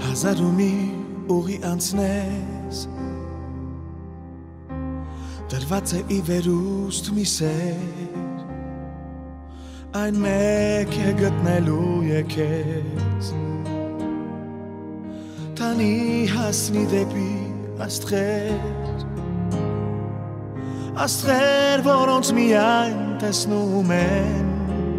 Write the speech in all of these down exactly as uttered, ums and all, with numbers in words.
Հազար ու մի ուղի անցնես Դրված է ի վերուստ մի սեր Այն մեկ է գտնելու եկես Տանի հասնի դեպի աստղեր Աստղեր, որոնց միայն տեսնում են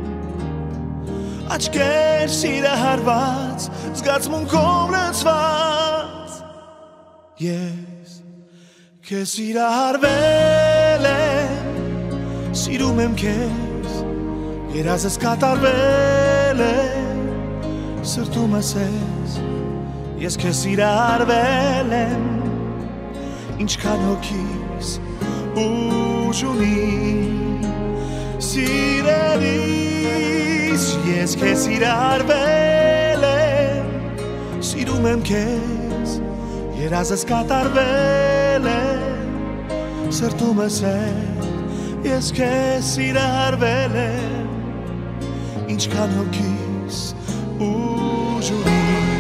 Աչքեր սիրահարված, զգացմունքով լցված Ես քեզ սիրահարվել եմ Սիրում եմ քեզ, երազս կատարվել է Սրտումս ես, ես քեզ սիրահարվել եմ Ինչքան հոգիս ուժ ունի Սիրելիս, ես քեզ սիրահարվել եմ Սիրում եմ քեզ, երազս կատարվել է Սրտումս ես, ես քեզ սիրահարվել եմ Ինչքան հոգիս ուժ ունի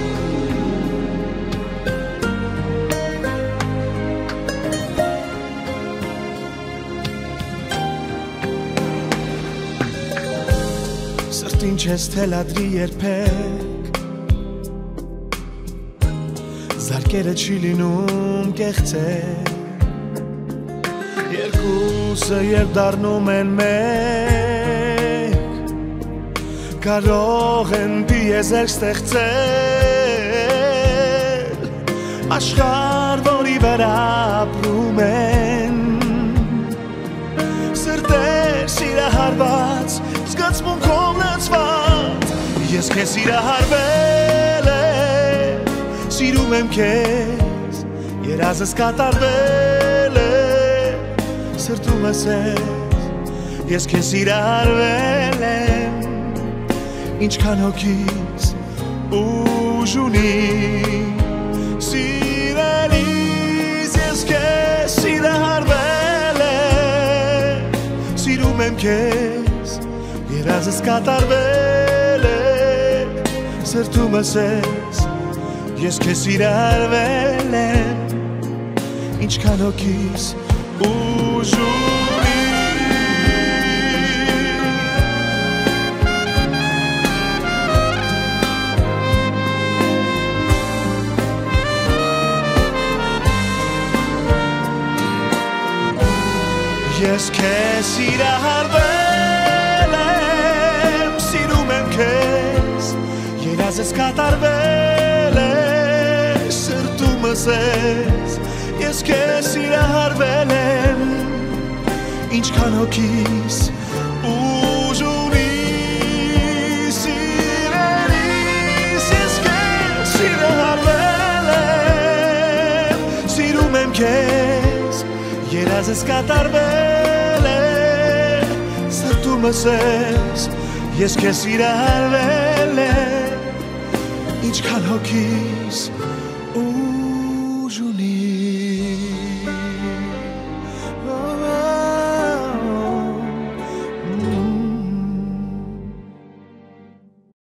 Սրտին չես թելադրի երբեք Զարկերը չի լինում կեղծեք Երկուսը երբ դառնում են մեկ Կարող են պիեզերք ստեղծել Աշխարհ, որի վրա ապրում են Սրտեր սիրահարված Զգացմունքով լցված Ես քեզ սիրահարվել եմ Սիրում եմ քեզ Երազս կատարվել է Սրտումս ես Ես քեզ սիրահարվել եմ Ինչքան հոգիս ուժ ունի Սիրելիս Ես քեզ սիրահարվել եմ Սիրում եմ քեզ Երազս կատարվել է Սրտումս ես Ես քեզ սիրահարվել եմ Ինչքան հոգիս ուժ ունի Ես քեզ սիրահարվել եմ Սիրում եմ քեզ Երազս կատարվել է Սրտումս ես Ես քեզ սիրահարվել եմ Ինչքան հոգիս ուժ ունի Սիրելիս Ես քեզ սիրահարվել եմ Սիրում եմ քեզ Երազս կատարվել է Սրտումս ես Ես քեզ սիրահարվել եմ Ինչքան հոգիս ուժ ունի